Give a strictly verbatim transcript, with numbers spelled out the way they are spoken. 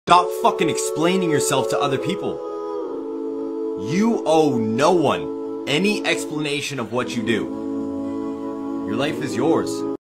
Stop fucking explaining yourself to other people. You owe no one any explanation of what you do. Your life is yours.